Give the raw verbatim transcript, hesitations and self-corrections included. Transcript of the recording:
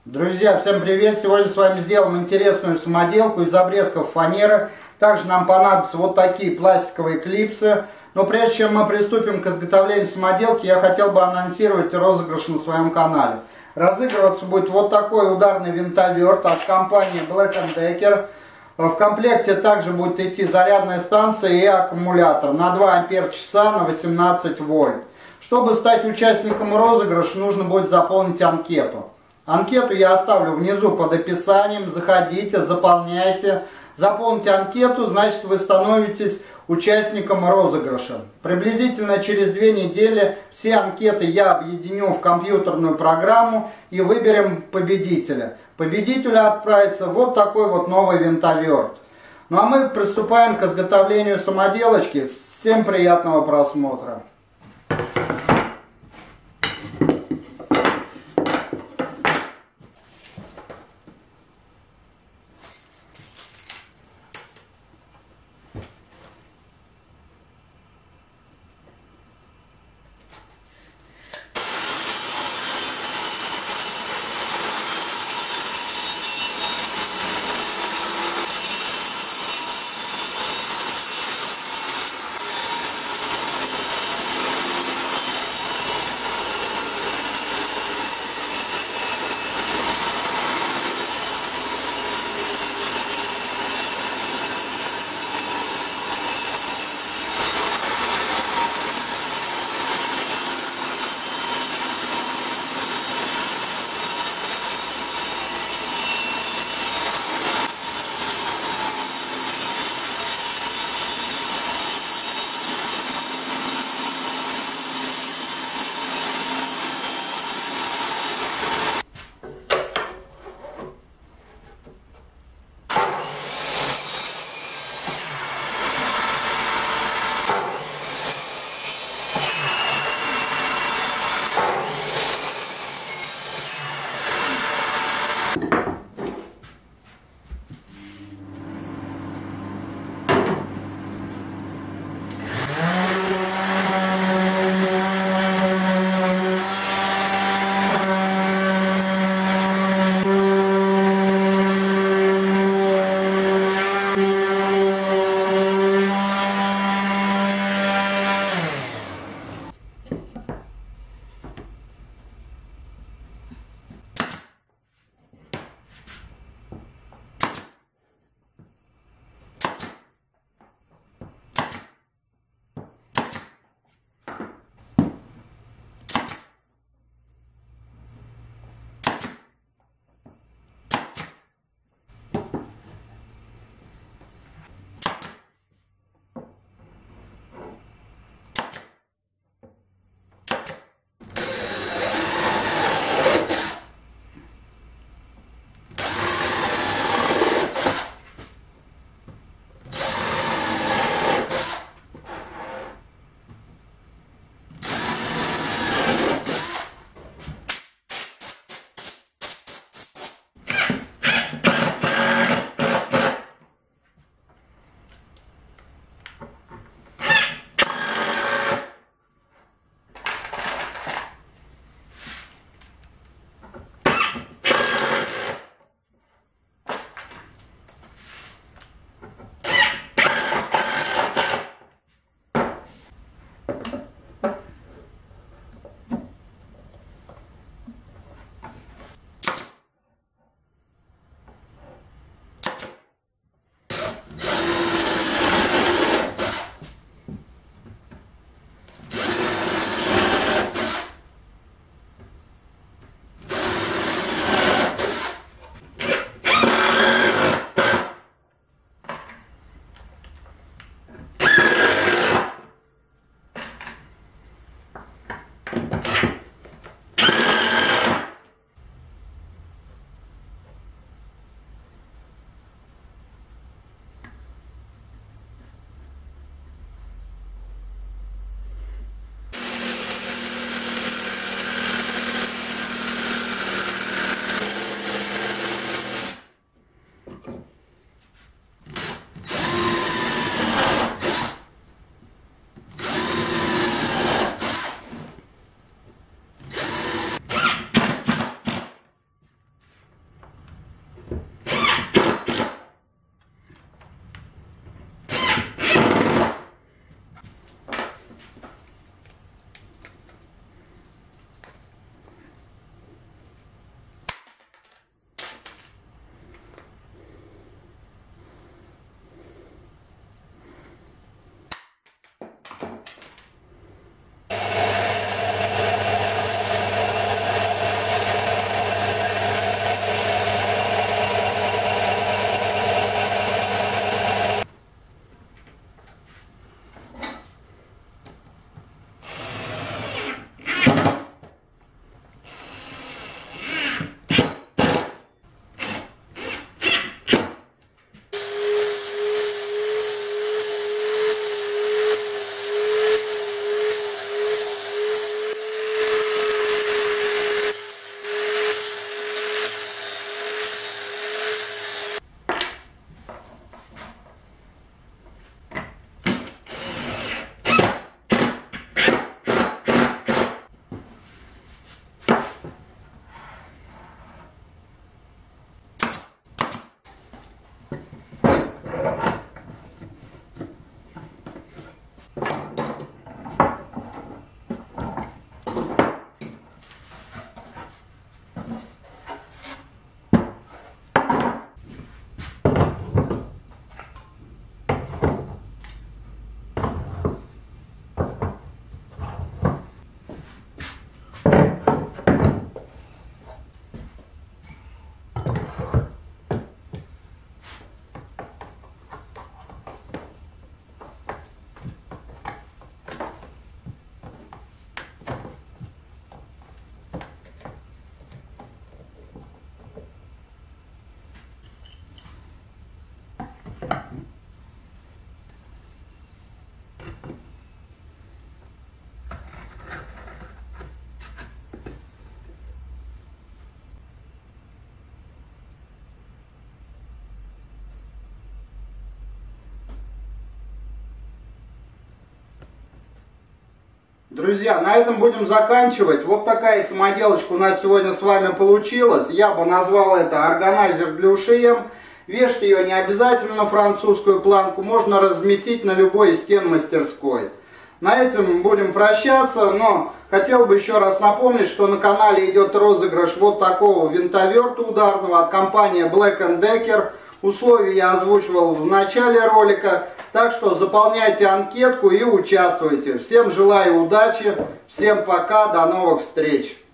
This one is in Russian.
Друзья, всем привет! Сегодня с вами сделаем интересную самоделку из обрезков фанеры. Также нам понадобятся вот такие пластиковые клипсы. Но прежде чем мы приступим к изготовлению самоделки, я хотел бы анонсировать розыгрыш на своем канале. Разыгрываться будет вот такой ударный винтоверт от компании Black энд Decker. В комплекте также будет идти зарядная станция и аккумулятор на два ампер-часа на восемнадцать вольт. Чтобы стать участником розыгрыша, нужно будет заполнить анкету. Анкету я оставлю внизу под описанием. Заходите, заполняйте. Заполните анкету, значит, вы становитесь участником розыгрыша. Приблизительно через две недели все анкеты я объединю в компьютерную программу и выберем победителя. Победителю отправится вот такой вот новый винтоверт. Ну а мы приступаем к изготовлению самоделочки. Всем приятного просмотра. Друзья, на этом будем заканчивать. Вот такая самоделочка у нас сегодня с вами получилась. Я бы назвал это органайзер для ушей. Вешать ее не обязательно на французскую планку, можно разместить на любой из стен мастерской. На этом будем прощаться, но хотел бы еще раз напомнить, что на канале идет розыгрыш вот такого винтоверта ударного от компании Black энд Decker. Условия я озвучивал в начале ролика, так что заполняйте анкетку и участвуйте. Всем желаю удачи, всем пока, до новых встреч!